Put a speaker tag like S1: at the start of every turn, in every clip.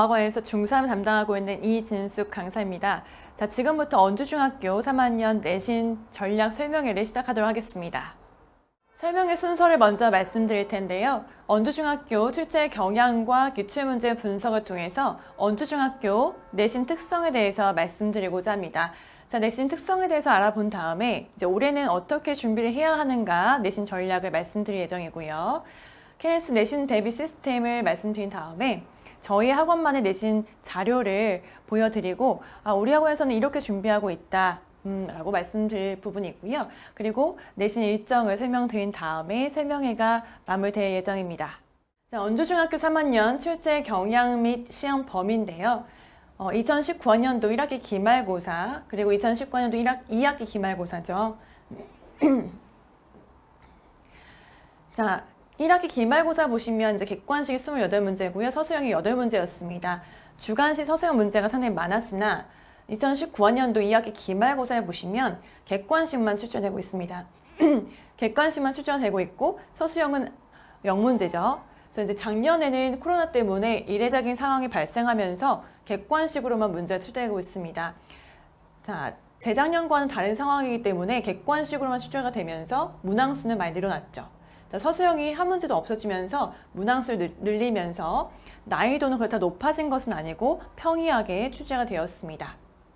S1: 국어학원에서 중3 담당하고 있는 이진숙 강사입니다. 자, 지금부터 언주중학교 3학년 내신 전략 설명회를 시작하도록 하겠습니다. 설명의 순서를 먼저 말씀드릴 텐데요. 언주중학교 출제 경향과 기출문제 분석을 통해서 언주중학교 내신 특성에 대해서 말씀드리고자 합니다. 자, 내신 특성에 대해서 알아본 다음에 이제 올해는 어떻게 준비를 해야 하는가 내신 전략을 말씀드릴 예정이고요. KNS 내신 대비 시스템을 말씀드린 다음에 저희 학원만의 내신 자료를 보여드리고 우리 학원에서는 이렇게 준비하고 있다 라고 말씀드릴 부분이 있고요. 그리고 내신 일정을 설명드린 다음에 설명회가 마무리될 예정입니다. 자, 언주중학교 3학년 출제 경향 및 시험 범위인데요. 2019학년도 1학기 기말고사 그리고 2019학년도 2학기 기말고사죠. 자, 1학기 기말고사 보시면 이제 객관식이 28문제고요. 서술형이 8문제였습니다. 주관식 서술형 문제가 상당히 많았으나 2019학년도 2학기 기말고사를 보시면 객관식만 출제되고 있습니다. 객관식만 출제되고 있고 서술형은 0문제죠. 그래서 이제 작년에는 코로나 때문에 이례적인 상황이 발생하면서 객관식으로만 문제가 출제되고 있습니다. 자, 재작년과는 다른 상황이기 때문에 객관식으로만 출제가 되면서 문항수는 많이 늘어났죠. 자, 서술형이 한 문제도 없어지면서 문항수를 늘리면서 난이도는 그렇다 높아진 것은 아니고 평이하게 출제가 되었습니다.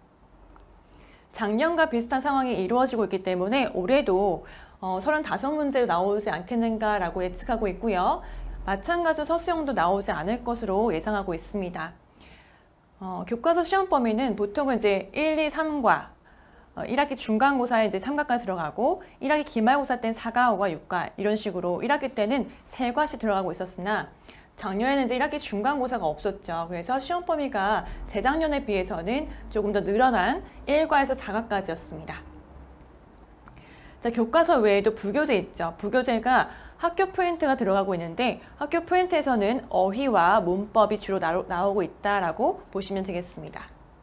S1: 작년과 비슷한 상황이 이루어지고 있기 때문에 올해도 35문제로 나오지 않겠는가라고 예측하고 있고요. 마찬가지로 서술형도 나오지 않을 것으로 예상하고 있습니다. 교과서 시험 범위는 보통은 이제 1, 2, 3과 1학기 중간고사에 이제 3과까지 들어가고 1학기 기말고사 때는 4과, 5과, 6과 이런 식으로 1학기 때는 3과씩 들어가고 있었으나 작년에는 이제 1학기 중간고사가 없었죠. 그래서 시험 범위가 재작년에 비해서는 조금 더 늘어난 1과에서 4과까지였습니다. 자, 교과서 외에도 부교재 있죠. 부교재가 학교 프린트가 들어가고 있는데 학교 프린트에서는 어휘와 문법이 주로 나오고 있다라고 보시면 되겠습니다.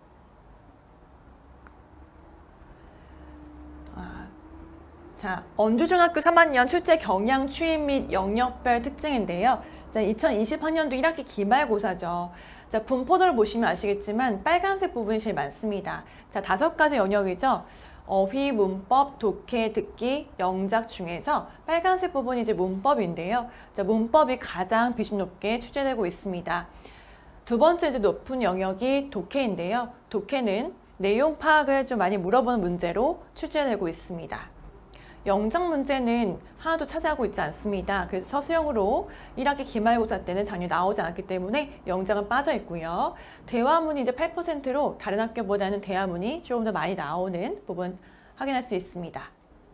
S1: 자, 언주중학교 3학년 출제 경향 추임 및 영역별 특징인데요. 자, 2020학년도 1학기 기말고사죠. 자, 분포도를 보시면 아시겠지만 빨간색 부분이 제일 많습니다. 자, 5가지 영역이죠. 어휘, 문법, 독해, 듣기, 영작 중에서 빨간색 부분이 이제 문법인데요. 자, 문법이 가장 비중 높게 출제되고 있습니다. 두 번째 이제 높은 영역이 독해인데요. 독해는 내용 파악을 좀 많이 물어보는 문제로 출제되고 있습니다. 영작 문제는 하나도 차지하고 있지 않습니다. 그래서 서술형으로 1학기 기말고사 때는 작년 나오지 않았기 때문에 영작은 빠져 있고요. 대화문이 이제 8%로 다른 학교보다는 대화문이 조금 더 많이 나오는 부분 확인할 수 있습니다.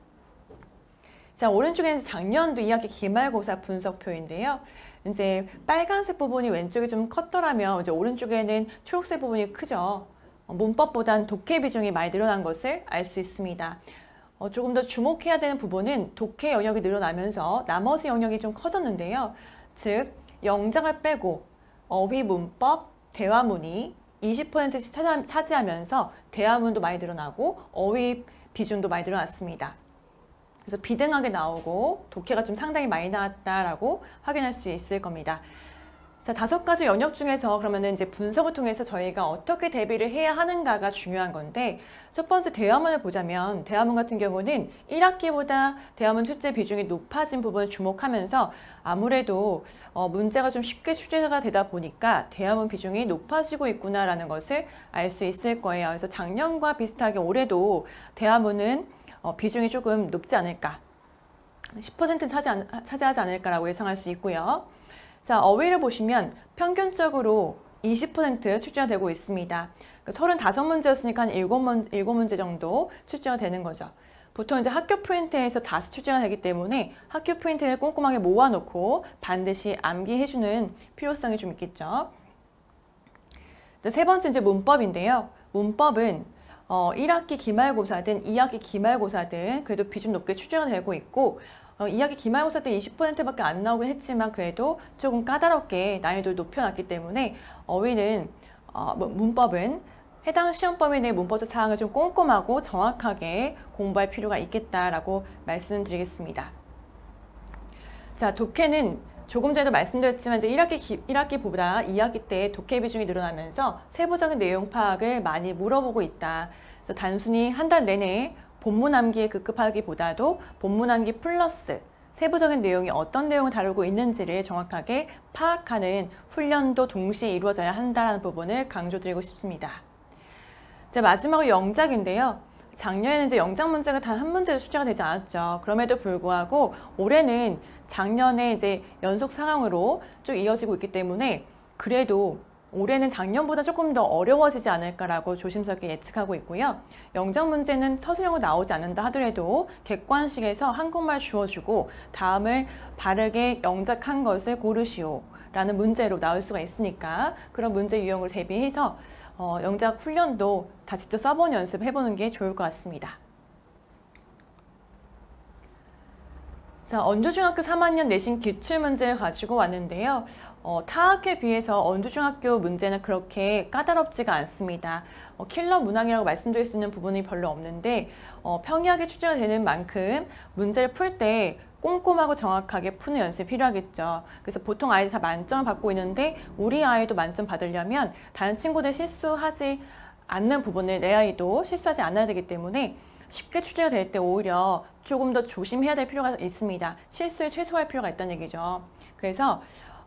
S1: 자, 오른쪽에는 작년도 2학기 기말고사 분석표인데요. 이제 빨간색 부분이 왼쪽에 좀 컸더라면 이제 오른쪽에는 초록색 부분이 크죠. 문법보단 독해 비중이 많이 늘어난 것을 알 수 있습니다. 조금 더 주목해야 되는 부분은 독해 영역이 늘어나면서 나머지 영역이 좀 커졌는데요. 즉, 영작을 빼고 어휘, 문법, 대화문이 20%씩 차지하면서 대화문도 많이 늘어나고 어휘 비중도 많이 늘어났습니다. 그래서 비등하게 나오고 독해가 좀 상당히 많이 나왔다라고 확인할 수 있을 겁니다. 자, 5가지 영역 중에서 그러면은 이제 분석을 통해서 저희가 어떻게 대비를 해야 하는가가 중요한 건데, 첫 번째 대화문을 보자면 대화문 같은 경우는 1학기보다 대화문 출제 비중이 높아진 부분을 주목하면서 아무래도 문제가 좀 쉽게 출제가 되다 보니까 대화문 비중이 높아지고 있구나라는 것을 알 수 있을 거예요. 그래서 작년과 비슷하게 올해도 대화문은 비중이 조금 높지 않을까, 10%는 차지하지 않을까라고 예상할 수 있고요. 자, 어휘를 보시면 평균적으로 20% 출제가 되고 있습니다. 35문제였으니까 한 7문제 정도 출제가 되는 거죠. 보통 이제 학교 프린트에서 다시 출제가 되기 때문에 학교 프린트를 꼼꼼하게 모아놓고 반드시 암기해주는 필요성이 좀 있겠죠. 자, 세 번째 이제 문법인데요. 문법은 1학기 기말고사든 2학기 기말고사든 그래도 비중 높게 출제가 되고 있고 2학기 기말고사 때 20%밖에 안 나오긴 했지만 그래도 조금 까다롭게 난이도를 높여놨기 때문에 어휘는 문법은 해당 시험 범위 내 문법적 사항을 좀 꼼꼼하고 정확하게 공부할 필요가 있겠다라고 말씀드리겠습니다. 자, 독해는 조금 전에도 말씀드렸지만 이제 1학기보다 2학기 때 독해 비중이 늘어나면서 세부적인 내용 파악을 많이 물어보고 있다. 그래서 단순히 한 달 내내 본문 암기에 급급하기보다도 본문 암기 플러스 세부적인 내용이 어떤 내용을 다루고 있는지를 정확하게 파악하는 훈련도 동시에 이루어져야 한다는 부분을 강조드리고 싶습니다. 이제 마지막으로 영작인데요. 작년에는 이제 영작 문제가 단 한 문제도 출제가 되지 않았죠. 그럼에도 불구하고 올해는 작년에 이제 연속 상황으로 쭉 이어지고 있기 때문에 그래도 올해는 작년보다 조금 더 어려워지지 않을까라고 조심스럽게 예측하고 있고요. 영작 문제는 서술형으로 나오지 않는다 하더라도 객관식에서 한국말 주어주고 다음을 바르게 영작한 것을 고르시오 라는 문제로 나올 수가 있으니까 그런 문제 유형을 대비해서 영작 훈련도 다 직접 써보는 연습 해보는 게 좋을 것 같습니다. 자, 언주중학교 3학년 내신 기출문제를 가지고 왔는데요. 타 학교에 비해서 언주중학교 문제는 그렇게 까다롭지가 않습니다. 킬러 문항이라고 말씀드릴 수 있는 부분이 별로 없는데 평이하게 출제가 되는 만큼 문제를 풀 때 꼼꼼하고 정확하게 푸는 연습이 필요하겠죠. 그래서 보통 아이들 다 만점을 받고 있는데 우리 아이도 만점 받으려면 다른 친구들 실수하지 않는 부분을 내 아이도 실수하지 않아야 되기 때문에 쉽게 출제가 될 때 오히려 조금 더 조심해야 될 필요가 있습니다. 실수를 최소화할 필요가 있다는 얘기죠. 그래서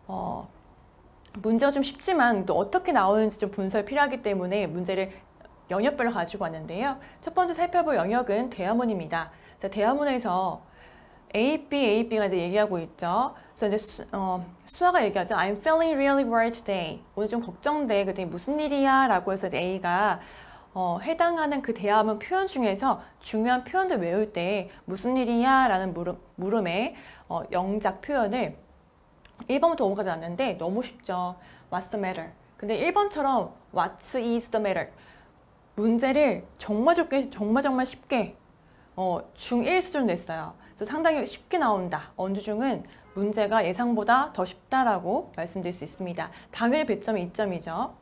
S1: 문제가 좀 쉽지만 또 어떻게 나오는지 좀 분석이 필요하기 때문에 문제를 영역별로 가지고 왔는데요. 첫 번째 살펴볼 영역은 대화문입니다. 자, 대화문에서 A, B가 이제 얘기하고 있죠. 그래서 이제 수아가 얘기하죠. I'm feeling really worried today. 오늘 좀 걱정돼. 그랬더니 무슨 일이야? 라고 해서 이제 A가 해당하는 그 대화문 표현 중에서 중요한 표현들 외울 때 무슨 일이야? 라는 물음에 영작 표현을 1번부터 5번까지 왔는데 너무 쉽죠. What's the matter? 근데 1번처럼 What is the matter? 문제를 정말 쉽게 중1 수준 냈어요. 그래서 상당히 쉽게 나온다. 언주중은 문제가 예상보다 더 쉽다라고 말씀드릴 수 있습니다. 당일 배점이 2점이죠.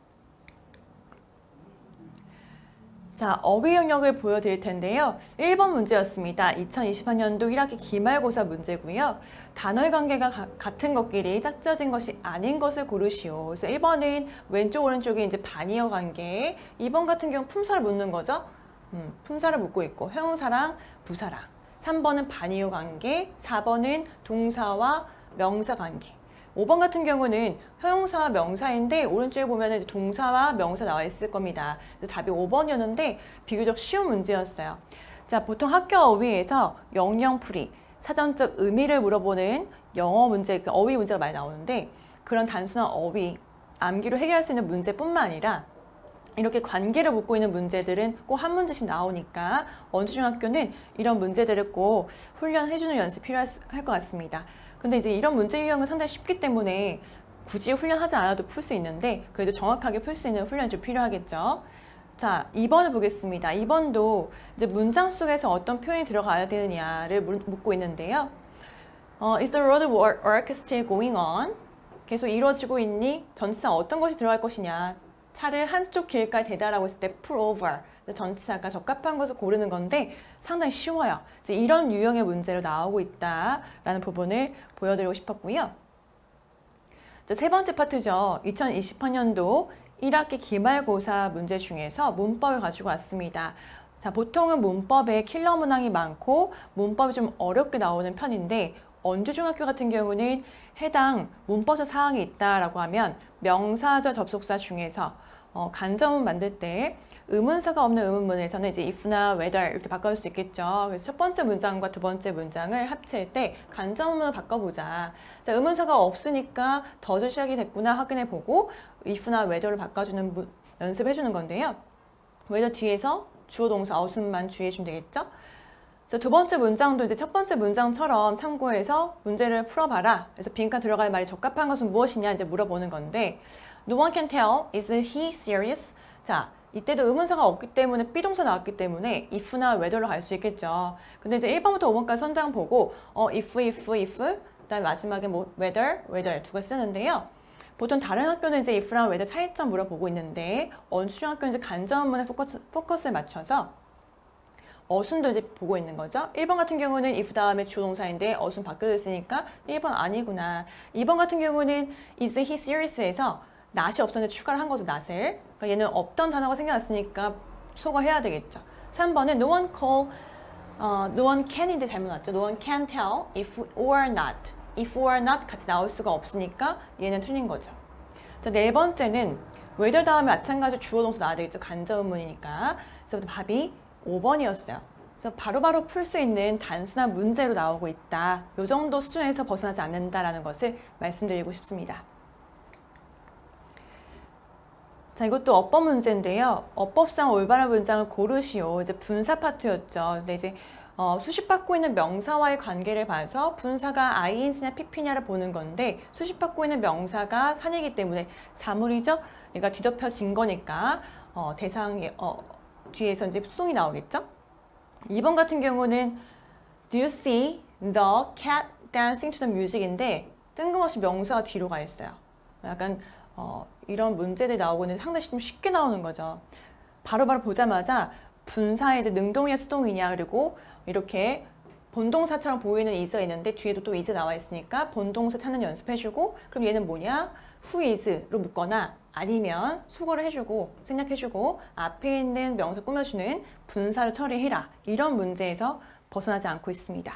S1: 자, 어휘 영역을 보여드릴 텐데요. 1번 문제였습니다. 2020학년도 1학기 기말고사 문제고요. 단어의 관계가 같은 것끼리 짝져진 것이 아닌 것을 고르시오. 그래서 1번은 왼쪽 오른쪽에 이제 반이어 관계, 2번 같은 경우 품사를 묻는 거죠. 품사를 묻고 있고 형용사랑 부사랑. 3번은 반이어 관계, 4번은 동사와 명사 관계. 5번 같은 경우는 형용사와 명사인데 오른쪽에 보면 이제 동사와 명사 나와 있을 겁니다. 그래서 답이 5번이었는데 비교적 쉬운 문제였어요. 자, 보통 학교 어휘에서 영영풀이, 사전적 의미를 물어보는 영어 문제, 어휘 문제가 많이 나오는데 그런 단순한 어휘, 암기로 해결할 수 있는 문제뿐만 아니라 이렇게 관계를 묻고 있는 문제들은 꼭 한 문제씩 나오니까 언주중학교는 이런 문제들을 꼭 훈련해주는 연습이 필요할 것 같습니다. 근데 이제 이런 문제 유형은 상당히 쉽기 때문에 굳이 훈련하지 않아도 풀 수 있는데 그래도 정확하게 풀 수 있는 훈련이 좀 필요하겠죠. 자, 2번을 보겠습니다. 2번도 이제 문장 속에서 어떤 표현이 들어가야 되느냐를 묻고 있는데요. Is the road work still going on? 계속 이루어지고 있니? 전치사 어떤 것이 들어갈 것이냐? 차를 한쪽 길까지 대달하고 있을 때 pull over. 전치사가 적합한 것을 고르는 건데 상당히 쉬워요. 이제 이런 유형의 문제로 나오고 있다라는 부분을 보여드리고 싶었고요. 자, 세 번째 파트죠. 2020학년도 1학기 기말고사 문제 중에서 문법을 가지고 왔습니다. 자, 보통은 문법에 킬러 문항이 많고 문법이 좀 어렵게 나오는 편인데 언주중학교 같은 경우는 해당 문법적 사항이 있다라고 하면 명사절 접속사 중에서 간접문 만들 때 의문사가 없는 의문문에서는 이제 if나 whether 이렇게 바꿔줄 수 있겠죠. 그래서 첫 번째 문장과 두 번째 문장을 합칠 때 간접문으로 바꿔보자. 자, 의문사가 없으니까 더즈 시작이 됐구나 확인해보고 if나 whether로 바꿔주는 연습해주는 건데요. whether 뒤에서 주어 동사 어순만 주의해주면 되겠죠. 자, 두 번째 문장도 이제 첫 번째 문장처럼 참고해서 문제를 풀어봐라. 그래서 빈칸 들어갈 말이 적합한 것은 무엇이냐 이제 물어보는 건데 No one can tell. Is he serious? 자, 이때도 의문사가 없기 때문에 비동사 나왔기 때문에 if나 whether로 갈 수 있겠죠. 근데 이제 1번부터 5번까지 선장 보고 if, 그다음에 마지막에 뭐 whether 두 개 쓰는데요. 보통 다른 학교는 이제 if랑 whether 차이점 물어보고 있는데 언수중학교는 이제 간접문에 포커스를 맞춰서 어순도 이제 보고 있는 거죠. 1번 같은 경우는 if 다음에 주어 동사인데 어순 바뀌어져 있으니까 1번 아니구나. 2번 같은 경우는 is he serious에서 not이 없었는데 추가를 한 거죠, not을. 그러니까 얘는 없던 단어가 생겨났으니까 소거해야 되겠죠. 3번은 no one call, no one can인데 잘못 나왔죠. no one can tell if or not. if or not 같이 나올 수가 없으니까 얘는 틀린 거죠. 자, 네 번째는 whether 다음에 마찬가지로 주어 동사 나와야 되겠죠. 간접 의문이니까. 그래서 답이 5번이었어요. 그래서 바로바로 풀 수 있는 단순한 문제로 나오고 있다. 이 정도 수준에서 벗어나지 않는다라는 것을 말씀드리고 싶습니다. 자, 이것도 어법 문제인데요. 어법상 올바른 문장을 고르시오. 이제 분사 파트였죠. 근데 이제 수식받고 있는 명사와의 관계를 봐서 분사가 ing냐 pp냐를 보는 건데 수식받고 있는 명사가 산이기 때문에 사물이죠. 얘가 뒤덮여진 거니까 대상이 뒤에서 이제 수동이 나오겠죠. 2번 같은 경우는 Do you see the cat dancing to the music인데 뜬금없이 명사가 뒤로 가 있어요. 약간 이런 문제들 나오고는 상당히 좀 쉽게 나오는 거죠. 바로바로 보자마자 분사의 이제 능동이냐 수동이냐 그리고 이렇게 본동사처럼 보이는 is가 있는데 뒤에도 또 is 나와 있으니까 본동사 찾는 연습해주고 그럼 얘는 뭐냐? who is로 묶거나 아니면 수거를 해주고 생략해주고 앞에 있는 명사 꾸며주는 분사를 처리해라. 이런 문제에서 벗어나지 않고 있습니다.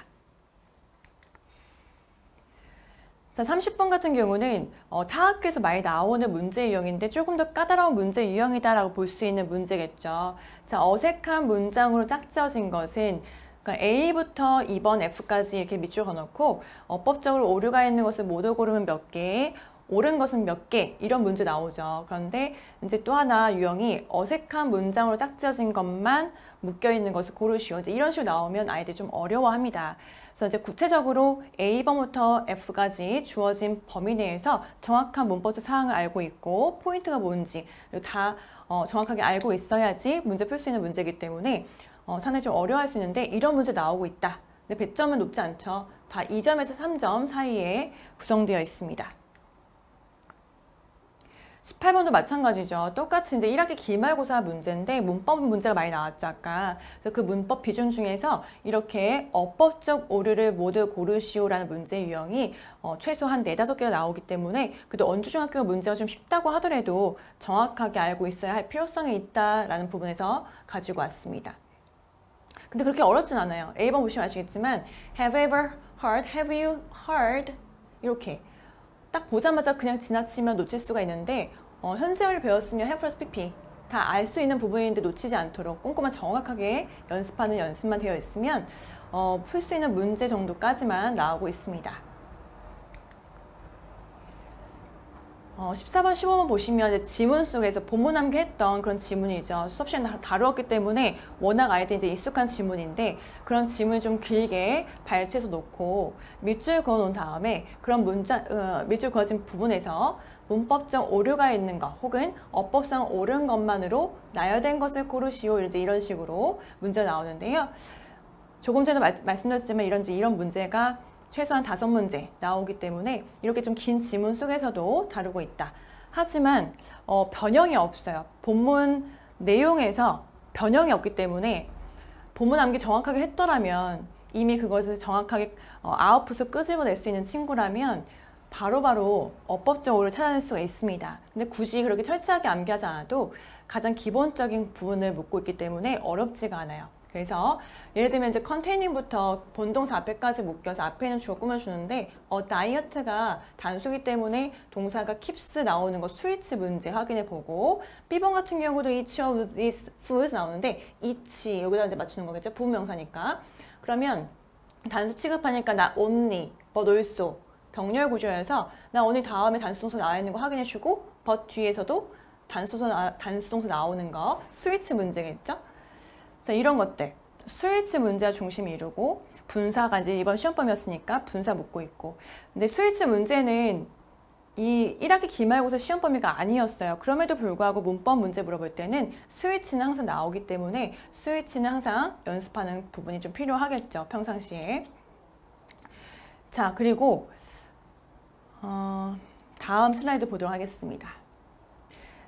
S1: 자, 30번 같은 경우는 타학교에서 많이 나오는 문제 유형인데 조금 더 까다로운 문제 유형이다라고 볼 수 있는 문제겠죠. 자, 어색한 문장으로 짝지어진 것은 그러니까 A부터 2번 F까지 이렇게 밑줄 그어놓고 어법적으로 오류가 있는 것을 모두 고르면 몇 개, 옳은 것은 몇 개, 이런 문제 나오죠. 그런데 이제 또 하나 유형이 어색한 문장으로 짝지어진 것만 묶여있는 것을 고르시오. 이제 이런 식으로 나오면 아이들이 좀 어려워합니다. 그래서 이제 구체적으로 A번부터 F까지 주어진 범위 내에서 정확한 문법적 사항을 알고 있고 포인트가 뭔지 다 정확하게 알고 있어야지 문제 풀 수 있는 문제이기 때문에 상당히 좀 어려워할 수 있는데 이런 문제 나오고 있다. 근데 배점은 높지 않죠. 다 2점에서 3점 사이에 구성되어 있습니다. 18번도 마찬가지죠. 똑같이 이제 1학기 기말고사 문제인데 문법 문제가 많이 나왔죠, 아까. 그래서 그 문법 비중 중에서 이렇게 어법적 오류를 모두 고르시오라는 문제 유형이 최소한 4, 5개가 나오기 때문에 그래도 언주중학교 문제가 좀 쉽다고 하더라도 정확하게 알고 있어야 할 필요성이 있다라는 부분에서 가지고 왔습니다. 근데 그렇게 어렵진 않아요. A번 보시면 아시겠지만 Have you ever heard? Have you heard? 이렇게 딱 보자마자 그냥 지나치면 놓칠 수가 있는데 현재어를 배웠으면 have plus pp 다 알 수 있는 부분인데 놓치지 않도록 꼼꼼한 정확하게 연습하는 연습만 되어 있으면 풀 수 있는 문제 정도까지만 나오고 있습니다. 14번, 15번 보시면 이제 지문 속에서 본문 암기했던 그런 지문이죠. 수업 시간에 다루었기 때문에 워낙 아이들이 이제 익숙한 지문인데 그런 지문을 좀 길게 발췌해서 놓고 밑줄 그어 놓은 다음에 그런 밑줄 그어진 부분에서 문법적 오류가 있는 것 혹은 어법상 옳은 것만으로 나열된 것을 고르시오. 이제 이런 식으로 문제가 나오는데요. 조금 전에 말씀드렸지만 이런 문제가 최소한 5문제 나오기 때문에 이렇게 좀 긴 지문 속에서도 다루고 있다. 하지만 변형이 없어요. 본문 내용에서 변형이 없기 때문에 본문 암기 정확하게 했더라면 이미 그것을 정확하게 아웃풋을 끄집어낼 수 있는 친구라면 바로바로 어법적 오류를 찾아낼 수가 있습니다. 근데 굳이 그렇게 철저하게 암기하지 않아도 가장 기본적인 부분을 묻고 있기 때문에 어렵지가 않아요. 그래서 예를 들면 이제 컨테이닝부터 본동사 앞에까지 묶여서 앞에 있는 주어 꾸며주는데 다이어트가 단수기 때문에 동사가 keeps 나오는 거 스위치 문제 확인해 보고 B번 같은 경우도 each of these foods 나오는데 each 여기다 이제 맞추는 거겠죠. 부분명사니까. 그러면 단수 취급하니까 not only but also 병렬 구조여서 not only 다음에 단수동사 나와 있는 거 확인해 주고 but 뒤에서도 단수동사 나오는 거 스위치 문제겠죠. 자, 이런 것들 스위치 문제가 중심을 이루고 분사가 이제 이번 시험범위였으니까 분사 묻고 있고 근데 스위치 문제는 이 1학기 기말고사 시험 범위가 아니었어요. 그럼에도 불구하고 문법 문제 물어볼 때는 스위치는 항상 나오기 때문에 스위치는 항상 연습하는 부분이 좀 필요하겠죠. 평상시에. 자, 그리고 다음 슬라이드 보도록 하겠습니다.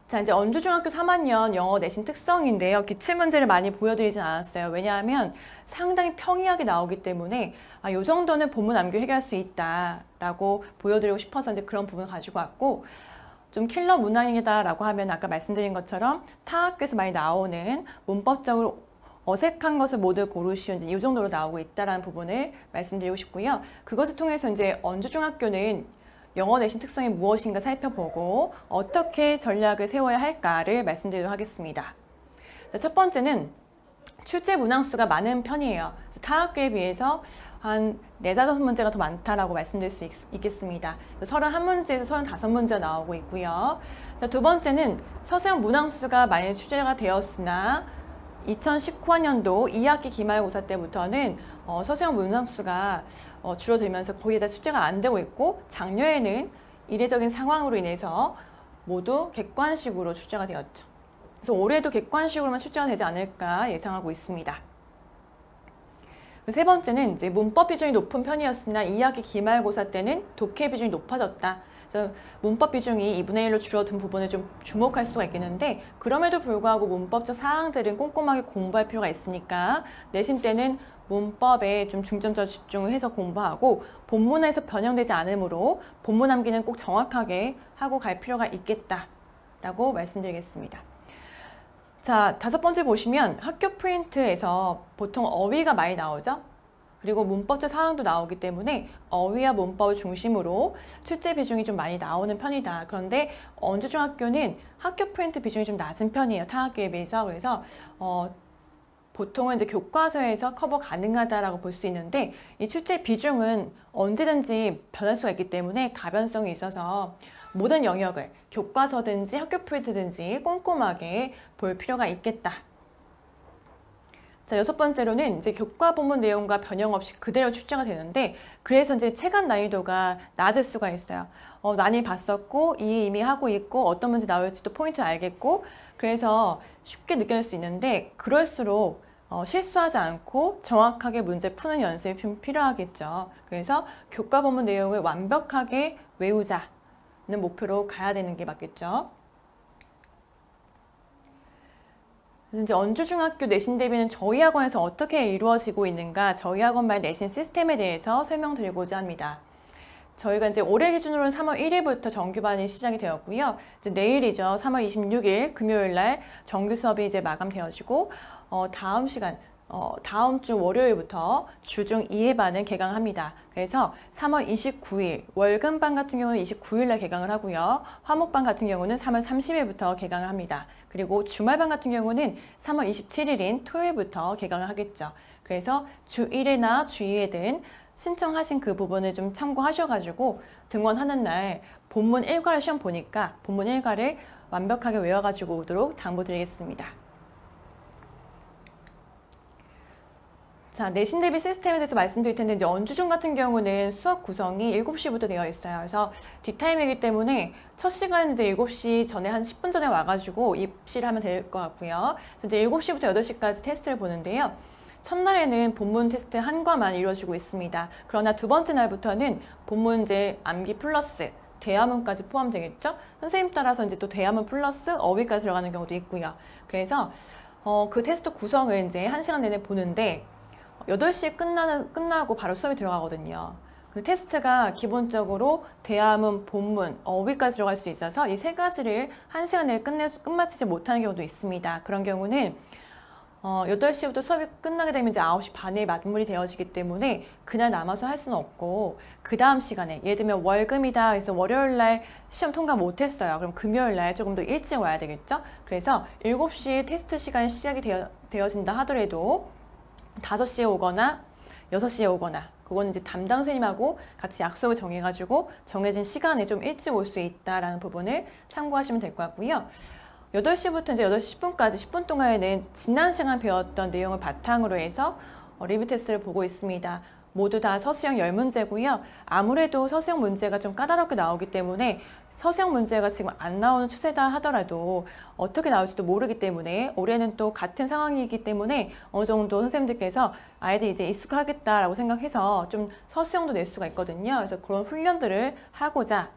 S1: 자, 이제 언주중학교 3학년 영어 내신 특성인데요. 기출문제를 많이 보여드리진 않았어요. 왜냐하면 상당히 평이하게 나오기 때문에 이 정도는 본문 암기 해결할 수 있다라고 보여드리고 싶어서 이제 그런 부분을 가지고 왔고, 좀 킬러 문항이다라고 하면 아까 말씀드린 것처럼 타 학교에서 많이 나오는 문법적으로 어색한 것을 모두 고르시오, 이제 이 정도로 나오고 있다라는 부분을 말씀드리고 싶고요. 그것을 통해서 이제 언주중학교는 영어 내신 특성이 무엇인가 살펴보고 어떻게 전략을 세워야 할까를 말씀드리도록 하겠습니다. 자, 첫 번째는 출제 문항수가 많은 편이에요. 타 학교에 비해서 한 4~5문제가 더 많다라고 말씀드릴 수 있겠습니다. 31문제에서 35문제가 나오고 있고요. 자, 두 번째는 서술형 문항수가 많이 출제가 되었으나 2019학년도 2학기 기말고사 때부터는 서술형 문항수가 줄어들면서 거의 다 출제가 안 되고 있고, 작년에는 이례적인 상황으로 인해서 모두 객관식으로 출제가 되었죠. 그래서 올해도 객관식으로만 출제가 되지 않을까 예상하고 있습니다. 세 번째는 이제 문법 비중이 높은 편이었으나 2학기 기말고사 때는 독해 비중이 높아졌다. 그래서 문법 비중이 2분의 1로 줄어든 부분을 좀 주목할 수가 있겠는데, 그럼에도 불구하고 문법적 사항들은 꼼꼼하게 공부할 필요가 있으니까 내신 때는 문법에 좀 중점적으로 집중을 해서 공부하고, 본문에서 변형되지 않으므로 본문 암기는 꼭 정확하게 하고 갈 필요가 있겠다라고 말씀드리겠습니다. 자, 5번째 보시면 학교 프린트에서 보통 어휘가 많이 나오죠. 그리고 문법적 사항도 나오기 때문에 어휘와 문법을 중심으로 출제 비중이 좀 많이 나오는 편이다. 그런데 언주중학교는 학교 프린트 비중이 좀 낮은 편이에요. 타 학교에 비해서. 그래서 보통은 이제 교과서에서 커버 가능하다라고 볼 수 있는데, 이 출제 비중은 언제든지 변할 수가 있기 때문에 가변성이 있어서 모든 영역을 교과서든지 학교 프린트든지 꼼꼼하게 볼 필요가 있겠다. 자, 6번째로는 이제 교과 본문 내용과 변형 없이 그대로 출제가 되는데, 그래서 이제 체감 난이도가 낮을 수가 있어요. 많이 봤었고 이미 하고 있고 어떤 문제 나올지도 포인트를 알겠고, 그래서 쉽게 느껴질 수 있는데, 그럴수록 실수하지 않고 정확하게 문제 푸는 연습이 좀 필요하겠죠. 그래서 교과 본문 내용을 완벽하게 외우자는 목표로 가야 되는 게 맞겠죠. 이제 언주중학교 내신 대비는 저희 학원에서 어떻게 이루어지고 있는가, 저희 학원발 내신 시스템에 대해서 설명드리고자 합니다. 저희가 이제 올해 기준으로는 3월 1일부터 정규반이 시작이 되었고요. 이제 내일이죠. 3월 26일 금요일 날 정규 수업이 이제 마감되어지고, 다음 주 월요일부터 주중 2회반을 개강합니다. 그래서 3월 29일 월금반 같은 경우는 29일 날 개강을 하고요. 화목반 같은 경우는 3월 30일부터 개강을 합니다. 그리고 주말반 같은 경우는 3월 27일인 토요일부터 개강을 하겠죠. 그래서 주 1회나 주 2회든 신청하신 그 부분을 좀 참고하셔가지고 등원하는 날 본문 1과를 시험 보니까 본문 1과를 완벽하게 외워가지고 오도록 당부드리겠습니다. 자, 내신 대비 시스템에 대해서 말씀드릴 텐데, 이제 언주중 같은 경우는 수업 구성이 7시부터 되어 있어요. 그래서 뒷타임이기 때문에 첫 시간은 이제 7시 전에 한 10분 전에 와가지고 입시를 하면 될 것 같고요. 이제 7시부터 8시까지 테스트를 보는데요. 첫날에는 본문 테스트 한 과만 이루어지고 있습니다. 그러나 두 번째 날부터는 본문 이제 암기 플러스 대화문까지 포함되겠죠. 선생님 따라서 이제 또 대화문 플러스 어휘까지 들어가는 경우도 있고요. 그래서 그 테스트 구성을 이제 1시간 내내 보는데, 8시에 끝나고 바로 수업이 들어가거든요. 근데 테스트가 기본적으로 대화문, 본문, 어휘까지 들어갈 수 있어서 이 세 가지를 1시간 내에 끝마치지 못하는 경우도 있습니다. 그런 경우는 8시부터 수업이 끝나게 되면 이제 9시 반에 마무리 되어지기 때문에 그날 남아서 할 수는 없고, 그 다음 시간에 예를 들면 월금이다 해서 월요일 날 시험 통과 못했어요. 그럼 금요일 날 조금 더 일찍 와야 되겠죠. 그래서 7시에 테스트 시간이 시작이 되어진다 하더라도 5시에 오거나 6시에 오거나, 그거는 이제 담당 선생님하고 같이 약속을 정해가지고 정해진 시간에 좀 일찍 올 수 있다라는 부분을 참고하시면 될 것 같고요. 8시부터 이제 8시 10분까지 10분 동안에는 지난 시간 배웠던 내용을 바탕으로 해서 리뷰 테스트를 보고 있습니다. 모두 다 서술형 10문제고요. 아무래도 서술형 문제가 좀 까다롭게 나오기 때문에 서술형 문제가 지금 안 나오는 추세다 하더라도 어떻게 나올지도 모르기 때문에, 올해는 또 같은 상황이기 때문에 어느 정도 선생님들께서 아이들이 이제 익숙하겠다라고 생각해서 좀 서술형도 낼 수가 있거든요. 그래서 그런 훈련들을 하고자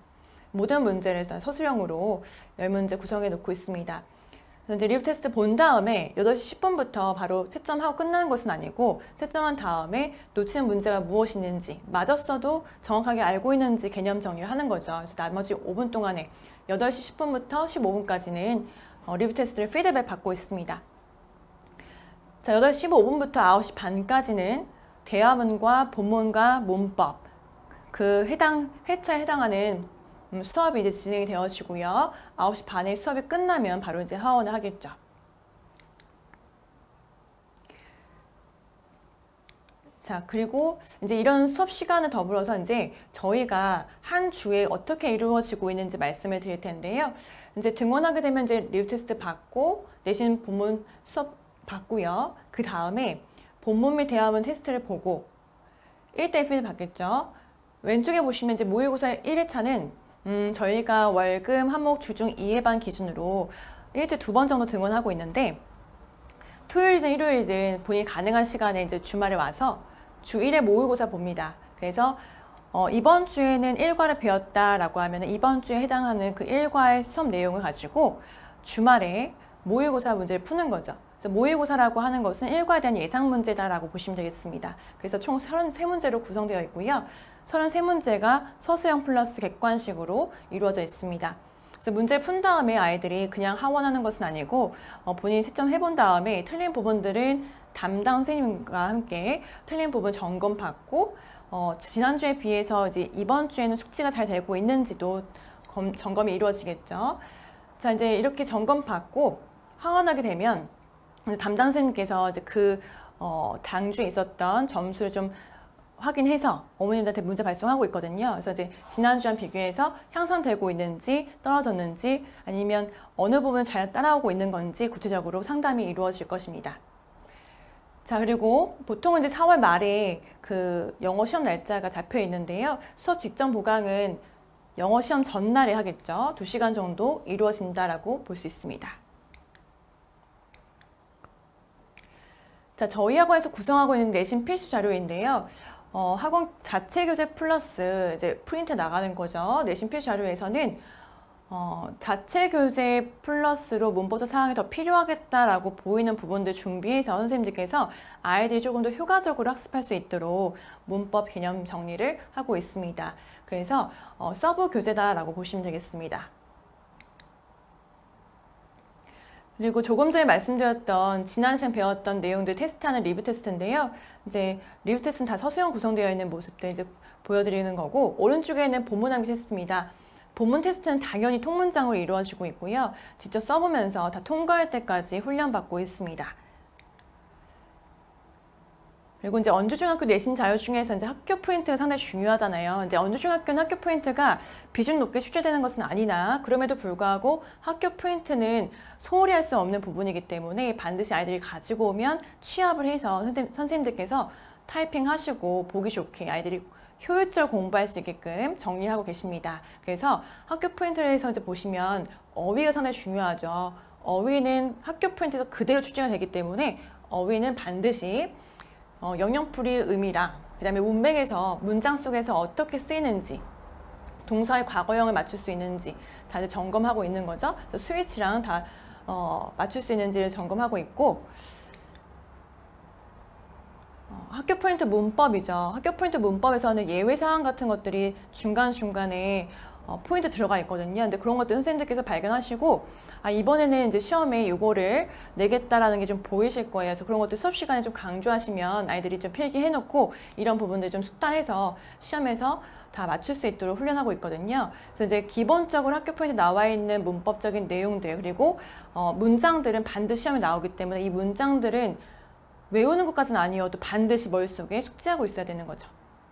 S1: 모든 문제를 서술형으로 10문제 구성해 놓고 있습니다. 그래서 이제 리뷰 테스트 본 다음에 8시 10분부터 바로 채점하고 끝나는 것은 아니고 채점한 다음에 놓친 문제가 무엇이있는지 맞았어도 정확하게 알고 있는지 개념 정리를 하는 거죠. 그래서 나머지 5분 동안에 8시 10분부터 15분까지는 리뷰 테스트를 피드백 받고 있습니다. 자, 8시 15분부터 9시 반까지는 대화문과 본문과 문법 그 해당 회차에 해당하는 수업이 이제 진행이 되어지고요. 9시 반에 수업이 끝나면 바로 이제 하원을 하겠죠. 자, 그리고 이제 이런 수업 시간을 더불어서 이제 저희가 한 주에 어떻게 이루어지고 있는지 말씀을 드릴 텐데요. 이제 등원하게 되면 이제 리뷰 테스트 받고 내신 본문 수업 받고요. 그 다음에 본문 및 대화문 테스트를 보고 1대1 피드 받겠죠. 왼쪽에 보시면 이제 모의고사 1회차는 저희가 월금, 한목, 주중 2회반 기준으로 일주일에 2번 정도 등원하고 있는데 토요일이든 일요일이든 본인이 가능한 시간에 이제 주말에 와서 주 1회 모의고사 봅니다. 그래서 이번 주에는 1과를 배웠다라고 하면 이번 주에 해당하는 그 1과의 수업 내용을 가지고 주말에 모의고사 문제를 푸는 거죠. 그래서 모의고사라고 하는 것은 1과에 대한 예상 문제다라고 보시면 되겠습니다. 그래서 총 33문제로 구성되어 있고요. 33문제가 서술형 플러스 객관식으로 이루어져 있습니다. 그래서 문제를 푼 다음에 아이들이 그냥 하원하는 것은 아니고 본인이 채점해 본 다음에 틀린 부분들은 담당 선생님과 함께 틀린 부분 점검받고 지난주에 비해서 이제 이번 주에는 숙지가 잘 되고 있는지도 점검이 이루어지겠죠. 자, 이제 이렇게 점검받고 하원하게 되면 담당 선생님께서 이제 그 당주에 있었던 점수를 좀 확인해서 어머님들한테 문제 발송하고 있거든요. 그래서 이제 지난주랑 비교해서 향상되고 있는지 떨어졌는지 아니면 어느 부분 잘 따라오고 있는 건지 구체적으로 상담이 이루어질 것입니다. 자, 그리고 보통은 이제 4월 말에 그 영어 시험 날짜가 잡혀 있는데요. 수업 직전 보강은 영어 시험 전날에 하겠죠. 2시간 정도 이루어진다라고 볼 수 있습니다. 자, 저희 학원에서 구성하고 있는 내신 필수 자료인데요. 학원 자체 교재 플러스 이제 프린트 나가는 거죠. 내신 필수 자료에서는 자체 교재 플러스로 문법적 사항이 더 필요하겠다라고 보이는 부분들 준비해서 선생님들께서 아이들이 조금 더 효과적으로 학습할 수 있도록 문법 개념 정리를 하고 있습니다. 그래서 서브 교재다라고 보시면 되겠습니다. 그리고 조금 전에 말씀드렸던 지난 시간 배웠던 내용들 테스트하는 리뷰 테스트인데요. 이제 리뷰 테스트는 다 서술형 구성되어 있는 모습들 이제 보여드리는 거고 오른쪽에는 본문 암기 테스트입니다. 본문 테스트는 당연히 통문장으로 이루어지고 있고요. 직접 써보면서 다 통과할 때까지 훈련받고 있습니다. 그리고 이제 언주중학교 내신 자료 중에서 이제 학교 프린트가 상당히 중요하잖아요. 근데 언주중학교는 학교 프린트가 비중 높게 출제되는 것은 아니나 그럼에도 불구하고 학교 프린트는 소홀히 할 수 없는 부분이기 때문에 반드시 아이들이 가지고 오면 취합을 해서 선생님들께서 타이핑하시고 보기 좋게 아이들이 효율적으로 공부할 수 있게끔 정리하고 계십니다. 그래서 학교 프린트에서 이제 보시면 어휘가 상당히 중요하죠. 어휘는 학교 프린트에서 그대로 출제가 되기 때문에 어휘는 반드시 영영풀이의 의미랑 그 다음에 문맥에서 문장 속에서 어떻게 쓰이는지 동사의 과거형을 맞출 수 있는지 다들 점검하고 있는 거죠. 스위치랑 다 맞출 수 있는지를 점검하고 있고 학교 프린트 문법이죠. 학교 프린트 문법에서는 예외사항 같은 것들이 중간중간에 포인트 들어가 있거든요. 근데 그런 것들 선생님들께서 발견하시고 이번에는 이제 시험에 이거를 내겠다라는 게 좀 보이실 거예요. 그래서 그런 것들 수업 시간에 좀 강조하시면 아이들이 좀 필기해놓고 이런 부분들 좀 숙달해서 시험에서 다 맞출 수 있도록 훈련하고 있거든요. 그래서 이제 기본적으로 학교 프린트 나와 있는 문법적인 내용들 그리고 문장들은 반드시 시험에 나오기 때문에 이 문장들은 외우는 것까지는 아니어도 반드시 머릿속에 숙지하고 있어야 되는 거죠.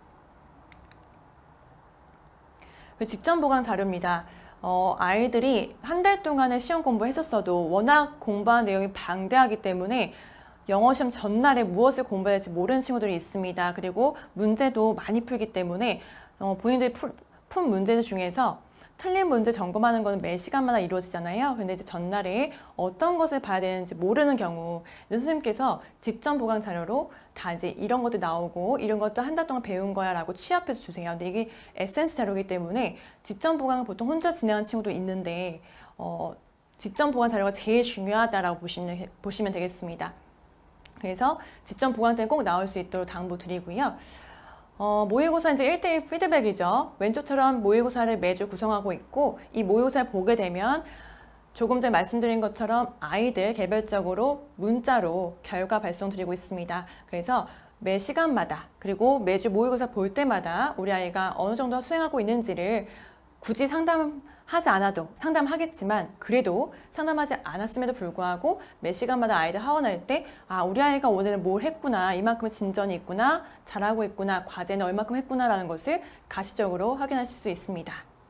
S1: 직전 보강 자료입니다. 아이들이 한 달 동안의 시험 공부했었어도 워낙 공부한 내용이 방대하기 때문에 영어 시험 전날에 무엇을 공부해야 할지 모르는 친구들이 있습니다. 그리고 문제도 많이 풀기 때문에 본인들이 푼 문제들 중에서 틀린 문제 점검하는 거는 매 시간마다 이루어지잖아요. 근데 이제 전날에 어떤 것을 봐야 되는지 모르는 경우 선생님께서 직전 보강 자료로 다 이제 이런 것도 나오고 이런 것도 한 달 동안 배운 거야 라고 취합해서 주세요. 근데 이게 에센스 자료이기 때문에 직전 보강은 보통 혼자 진행하는 친구도 있는데 직전 보강 자료가 제일 중요하다라고 보시면 되겠습니다. 그래서 직전 보강 때는 꼭 나올 수 있도록 당부드리고요. 모의고사 이제 1대1 피드백이죠. 왼쪽처럼 모의고사를 매주 구성하고 있고 이 모의고사를 보게 되면 조금 전에 말씀드린 것처럼 아이들 개별적으로 문자로 결과 발송드리고 있습니다. 그래서 매 시간마다 그리고 매주 모의고사 볼 때마다 우리 아이가 어느 정도 수행하고 있는지를 굳이 상담하지 않아도 상담하겠지만 그래도 상담하지 않았음에도 불구하고 매 시간마다 아이들 하원할 때 우리 아이가 오늘은 뭘 했구나, 이만큼의 진전이 있구나, 잘하고 있구나, 과제는 얼마큼 했구나 라는 것을 가시적으로 확인하실 수 있습니다.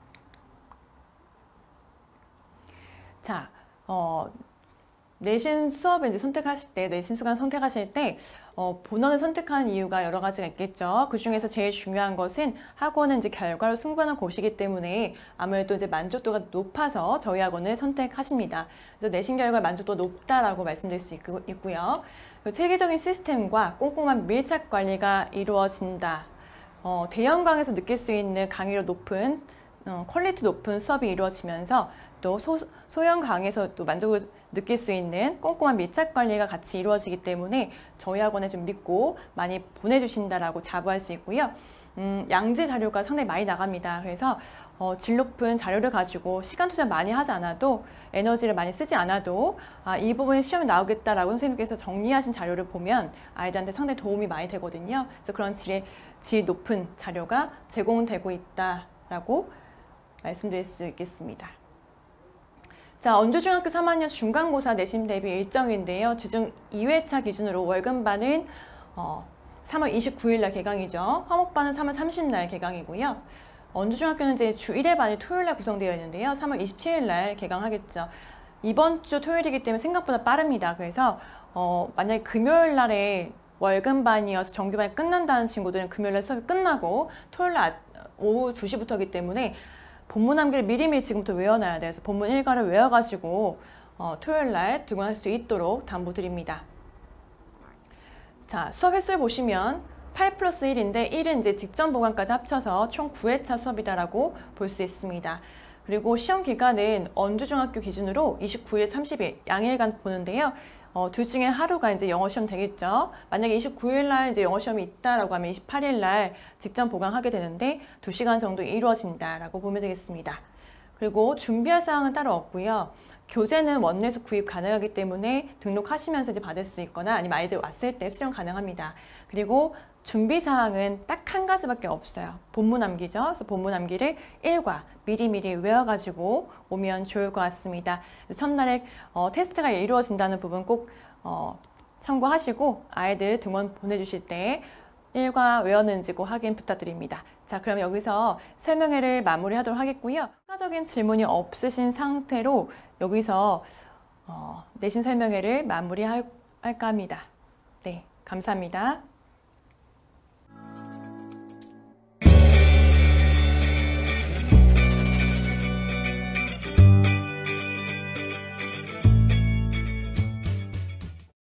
S1: 자, 내신 수업을 이제 선택하실 때, 내신 수강 선택하실 때 본원을 선택하는 이유가 여러 가지가 있겠죠. 그 중에서 제일 중요한 것은 학원은 이제 결과로 승부하는 곳이기 때문에 아무래도 이제 만족도가 높아서 저희 학원을 선택하십니다. 그래서 내신 결과 만족도가 높다라고 말씀드릴 수 있고요. 체계적인 시스템과 꼼꼼한 밀착 관리가 이루어진다. 대형강에서 느낄 수 있는 강의로 높은 퀄리티 높은 수업이 이루어지면서 또 소형 강에서 또 만족을 느낄 수 있는 꼼꼼한 밀착 관리가 같이 이루어지기 때문에 저희 학원에 좀 믿고 많이 보내주신다라고 자부할 수 있고요. 양질 자료가 상당히 많이 나갑니다. 그래서 질 높은 자료를 가지고 시간 투자 많이 하지 않아도 에너지를 많이 쓰지 않아도 이 부분이 시험에 나오겠다라고 선생님께서 정리하신 자료를 보면 아이들한테 상당히 도움이 많이 되거든요. 그래서 그런 질 높은 자료가 제공되고 있다라고 말씀드릴 수 있겠습니다. 자, 언주중학교 3학년 중간고사 내신 대비 일정인데요. 주중 2회차 기준으로 월급반은 3월 29일 날 개강이죠. 화목반은 3월 30일 날 개강이고요. 언주중학교는 이제 주 1회 반이 토요일 날 구성되어 있는데요. 3월 27일 날 개강하겠죠. 이번 주 토요일이기 때문에 생각보다 빠릅니다. 그래서 만약에 금요일 날에 월급반이어서 정규반이 끝난다는 친구들은 금요일 날 수업이 끝나고 토요일 날 오후 2시부터이기 때문에 본문 암기를 미리미리 지금부터 외워놔야 돼요. 그래서 본문 일과를 외워가지고 토요일 날 등원할 수 있도록 당부드립니다. 자, 수업 횟수를 보시면 8+1인데 1은 이제 직전 보강까지 합쳐서 총 9회차 수업이다라고 볼 수 있습니다. 그리고 시험 기간은 언주중학교 기준으로 29일, 30일 양일간 보는데요. 둘 중에 하루가 이제 영어 시험 되겠죠. 만약에 29일 날 이제 영어 시험이 있다라고 하면 28일 날 직전 보강하게 되는데 2시간 정도 이루어진다라고 보면 되겠습니다. 그리고 준비할 사항은 따로 없고요. 교재는 원내에서 구입 가능하기 때문에 등록하시면서 이제 받을 수 있거나 아니면 아이들 왔을 때 수령 가능합니다. 그리고 준비 사항은 딱 한 가지밖에 없어요. 본문 암기죠. 그래서 본문 암기를 일과 미리미리 외워가지고 오면 좋을 것 같습니다. 첫날에 테스트가 이루어진다는 부분 꼭 참고하시고 아이들 등원 보내주실 때 일과 외웠는지 꼭 확인 부탁드립니다. 자, 그럼 여기서 설명회를 마무리하도록 하겠고요. 추가적인 질문이 없으신 상태로 여기서 내신 설명회를 마무리할까 합니다. 네, 감사합니다.